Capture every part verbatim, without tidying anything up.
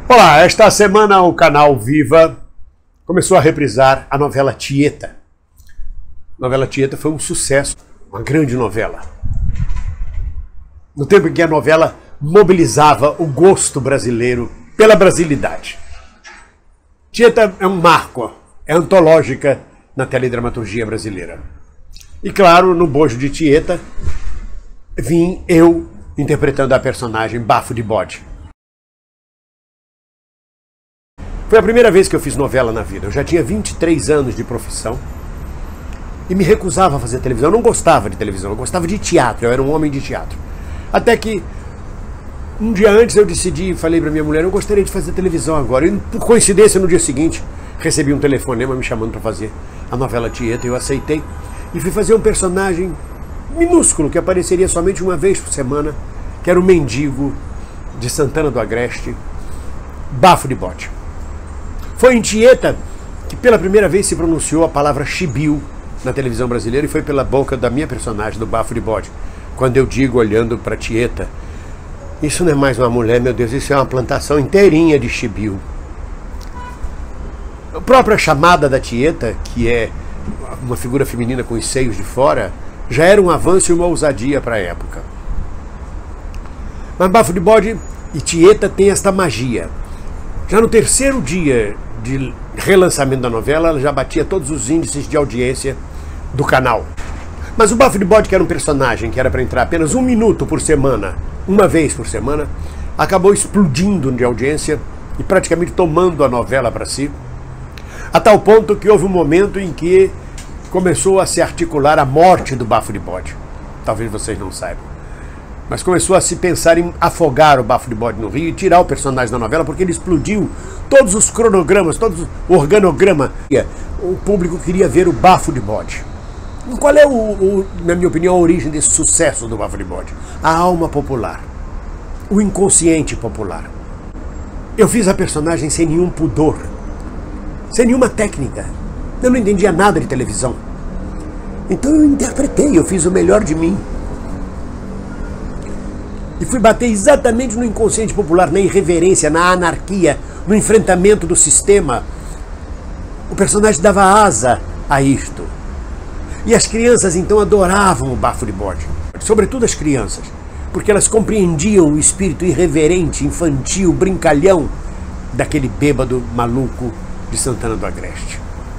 Olá, esta semana o canal Viva começou a reprisar a novela Tieta. A novela Tieta foi um sucesso, uma grande novela. No tempo em que a novela mobilizava o gosto brasileiro pela brasilidade. Tieta é um marco, é antológica na teledramaturgia brasileira. E claro, no bojo de Tieta, vim eu interpretando a personagem Bafo de Bode. Foi a primeira vez que eu fiz novela na vida. Eu já tinha vinte e três anos de profissão e me recusava a fazer televisão. Eu não gostava de televisão, eu gostava de teatro, eu era um homem de teatro. Até que um dia antes eu decidi e falei para minha mulher, eu gostaria de fazer televisão agora. E por coincidência, no dia seguinte, recebi um telefonema me chamando para fazer a novela Tieta. Eu aceitei e fui fazer um personagem minúsculo que apareceria somente uma vez por semana, que era o mendigo de Santana do Agreste, Bafo de Bode. Foi em Tieta que pela primeira vez se pronunciou a palavra chibio na televisão brasileira, e foi pela boca da minha personagem, do Bafo de Bode, quando eu digo, olhando para Tieta, isso não é mais uma mulher, meu Deus, isso é uma plantação inteirinha de chibio. A própria chamada da Tieta, que é uma figura feminina com os seios de fora, já era um avanço e uma ousadia para a época. Mas Bafo de Bode e Tieta tem esta magia. Já no terceiro dia de relançamento da novela, ela já batia todos os índices de audiência do canal. Mas o Bafo de Bode, que era um personagem que era para entrar apenas um minuto por semana, uma vez por semana, acabou explodindo de audiência e praticamente tomando a novela para si, a tal ponto que houve um momento em que começou a se articular a morte do Bafo de Bode. Talvez vocês não saibam. Mas começou a se pensar em afogar o Bafo de Bode no rio e tirar o personagem da novela, porque ele explodiu todos os cronogramas, todo o organograma. O público queria ver o Bafo de Bode. E qual é, o, o, na minha opinião, a origem desse sucesso do Bafo de Bode? A alma popular, o inconsciente popular. Eu fiz a personagem sem nenhum pudor, sem nenhuma técnica. Eu não entendia nada de televisão. Então eu interpretei, eu fiz o melhor de mim. E fui bater exatamente no inconsciente popular, na irreverência, na anarquia, no enfrentamento do sistema. O personagem dava asa a isto. E as crianças então adoravam o Bafo de Bode. Sobretudo as crianças, porque elas compreendiam o espírito irreverente, infantil, brincalhão daquele bêbado maluco de Santana do Agreste.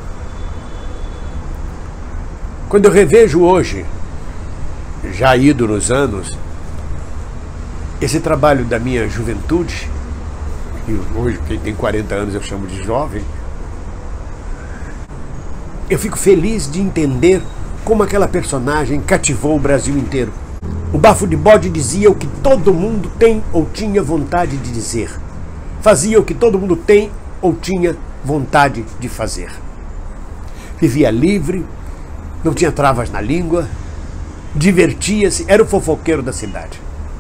Quando eu revejo hoje, já ido nos anos, esse trabalho da minha juventude, e hoje quem tem quarenta anos eu chamo de jovem, eu fico feliz de entender como aquela personagem cativou o Brasil inteiro. O Bafo de Bode dizia o que todo mundo tem ou tinha vontade de dizer. Fazia o que todo mundo tem ou tinha vontade de fazer. Vivia livre, não tinha travas na língua, divertia-se, era o fofoqueiro da cidade.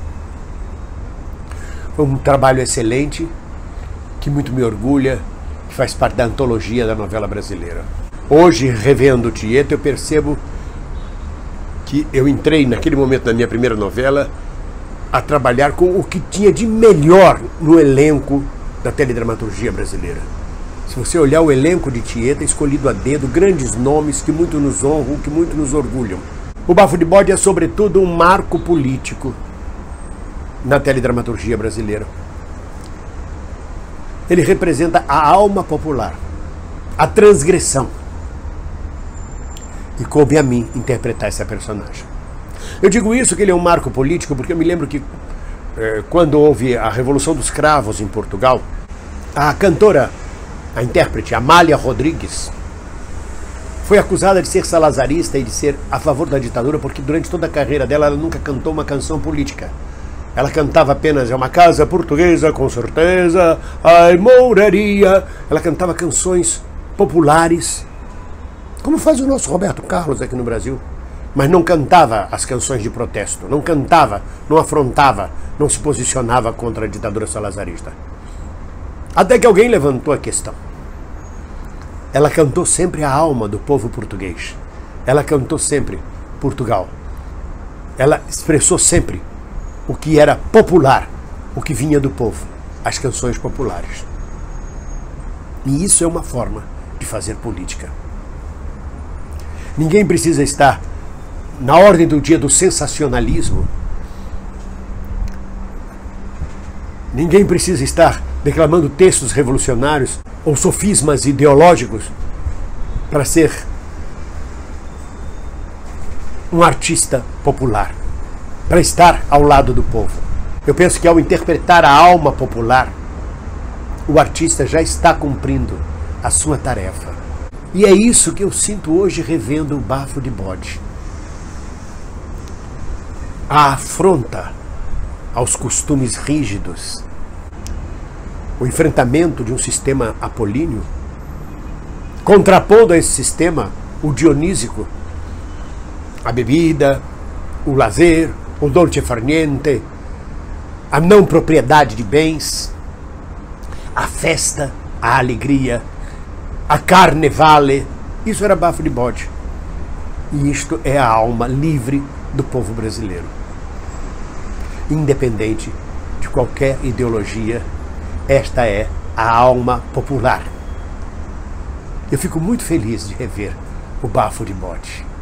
Foi um trabalho excelente, que muito me orgulha, que faz parte da antologia da novela brasileira. Hoje, revendo Tieta, eu percebo que eu entrei, naquele momento da minha primeira novela, a trabalhar com o que tinha de melhor no elenco da teledramaturgia brasileira. Se você olhar o elenco de Tieta, escolhido a dedo, grandes nomes que muito nos honram, que muito nos orgulham. O Bafo de Bode é, sobretudo, um marco político na teledramaturgia brasileira. Ele representa a alma popular, a transgressão. E coube a mim interpretar essa personagem. Eu digo isso, que ele é um marco político, porque eu me lembro que eh, quando houve a Revolução dos Cravos em Portugal, a cantora, a intérprete Amália Rodrigues, foi acusada de ser salazarista e de ser a favor da ditadura, porque durante toda a carreira dela ela nunca cantou uma canção política. Ela cantava apenas, é uma casa portuguesa, com certeza, ai, mouraria. Ela cantava canções populares, como faz o nosso Roberto Carlos aqui no Brasil. Mas não cantava as canções de protesto, não cantava, não afrontava, não se posicionava contra a ditadura salazarista. Até que alguém levantou a questão. Ela cantou sempre a alma do povo português. Ela cantou sempre Portugal. Ela expressou sempre o que era popular, o que vinha do povo. as canções populares. E isso é uma forma de fazer política. Ninguém precisa estar na ordem do dia do sensacionalismo. Ninguém precisa estar declamando textos revolucionários ou sofismas ideológicos para ser um artista popular, para estar ao lado do povo. Eu penso que ao interpretar a alma popular, o artista já está cumprindo a sua tarefa. E é isso que eu sinto hoje revendo o Bafo de Bode. A afronta aos costumes rígidos, o enfrentamento de um sistema apolíneo, contrapondo a esse sistema o dionísico, a bebida, o lazer, o dolce far niente, a não propriedade de bens, a festa, a alegria, a carnevale. Isso era Bafo de Bode. E isto é a alma livre do povo brasileiro. Independente de qualquer ideologia, esta é a alma popular. Eu fico muito feliz de rever o Bafo de Bode.